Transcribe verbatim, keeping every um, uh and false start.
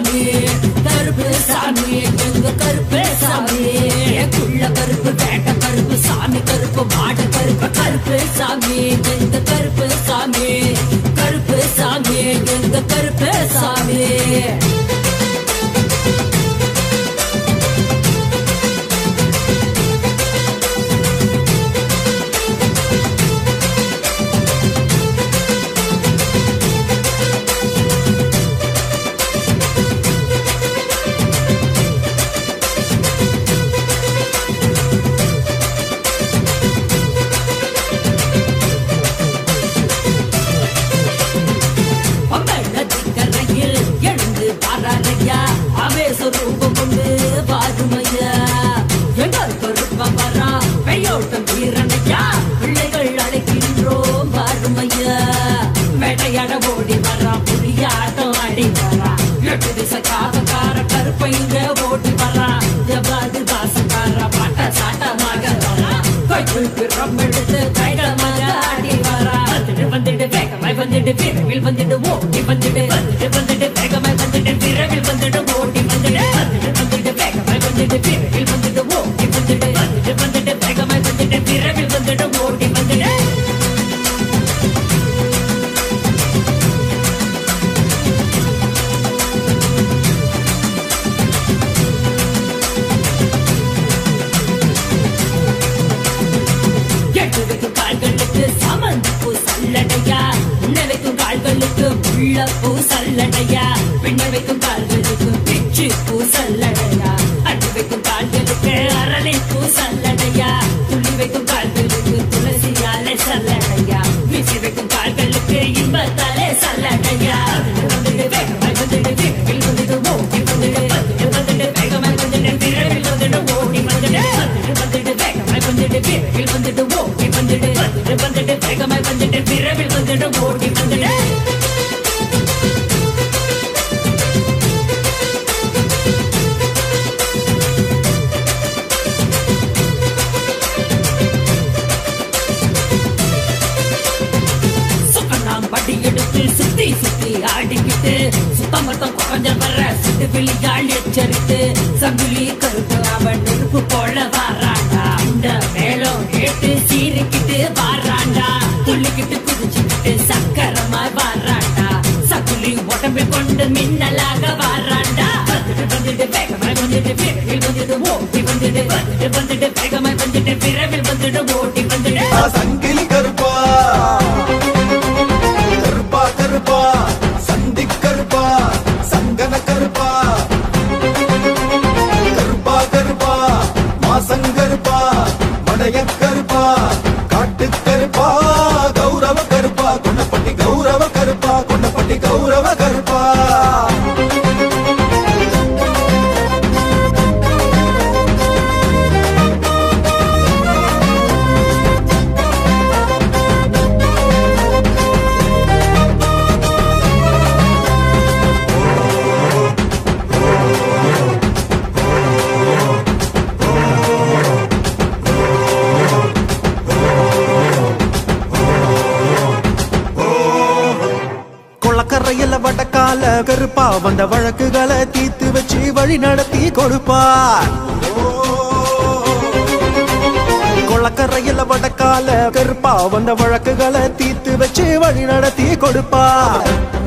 சாமி கருப்பு சாமி எங்க கருப்பு சாமி குள்ள கருப்பு வேட்ட கருப்பு சாமி கருப்பு மாட கருப்பு கருப்பு சாமி எங்க கருப்பு சாமி கருப்பு சாமி எங்க கருப்பு சாமி பிள்ளைகள் அழைக்கின்றோம் வாருமையா வேட்டையாட ஓடி வரா புலியாட்டம் ஆடி வரா எட்டு திசை காவக்கார கருப்பைங்க ஓடி வரா ஜபாது வாசக்கார பாட்ட சாட்டமாக வரா கைக்குள் பிறம் எடுத்து கைகளமாக ஆடி வரா வந்துட்டு வந்துட்டு வேகமாய் வந்துட்டு விரைவில் வந்துட்டு ஓடி வந்துட்டு வந்துட்டு வந்துட்டு வேகமாய் வந்துட்டு விரைவில் வந்துட்டு ஓடி வந்துட்டு வந்துட்டு வந்துட்டு வேகமாய் வந்துட்டு விரைவில் வந்துட்டு ஓடி வந்துட்டு வந்துட்டு வந்துட்டு வேகமாய் வந்துட்டு விரைவில் வந்துட்டு ஓடி வந்துட்டு எட்டு வைக்கும் கால்களுக்கு சமந்து பூ சல்லடையா உன்னை வைக்கும் கால்களுக்கு முள்ள பூ சல்லடையா பெண்ணை வைக்கும் கால்களுக்கு பிச்சு பூ சல்லடையா அடி வைக்கும் கால்களுக்கு அரளி பூ சல்லடையா துள்ளி வைக்கும் கால்களுக்கு துளசியாலே சல்லடையா வீசி வைக்கும் கால்களுக்கு இன்பத்தாலே சல்லடையா வந்துட்டு வேகமாய் வந்துட்டு விரைவில் வந்துட்டு ஓடி வந்துட்டு வந்துட்டு வந்துட்டு வேகமாய் வந்துட்டு விரைவில் வந்துட்டு ஓடி வந்துட்டு வந்துட்டு வந்துட்டு வேகமாய் வந்துட்டு விரைவில் வந்துட்டு ஓடி வந்துட்டு வந்துட்டு வந்துட்டு வேகமாய் வந்துட்டு விரைவில் வந்துட்டு ஓடி வந்துட்டு படி எடுத்து சுத்தி சுத்தி ஆடிக்கிட்டு சுத்தமத்தம் குறைஞ்ச வர்ற சுட்டு வெளியாள் எச்சரித்து சங்குலி கருப்பு அவன் நெருப்பு போல வாராண்டா இந்த மேலும் கேட்டு சீரிக்கிட்டு வாராண்டா துள்ளிக்கிட்டு குதிச்சுக்கிட்டு சக்கரமா வாராண்டா சங்குலி உடம்பில் கொண்டு மின்னலாக வாராண்டா வந்துட்டு வந்துட்டு வேகமாய் வந்துட்டு விரைவில் வந்துட்டு ஓடி வந்துட்டு வந்துட்டு வந்துட்டு வேகமாய் வந்துட்டு விரைவில் வந்துட்டு ஓடி வந்துட்டு சங்கிலி கருப்பா கருப்பா சந்தி கருப்பா சங்கன கருப்பா கருப்பா கருப்பா மாசங்கருப்பா மடைய கருப்பா காட்டு கருப்பா கௌரவ கருப்பா கொண்டப்பட்டி கௌரவ கருப்பா கொண்டப்பட்டி கௌரவ கருப்பா கரையில வடக்கால கருப்பா வந்த வழக்குகளை தீர்த்து வச்சு வழி நடத்தி கொடுப்பார் கொளக்கரையில வடக்கால கருப்பா வந்த வழக்குகளை தீர்த்து வச்சு வழி நடத்தி கொடுப்பார்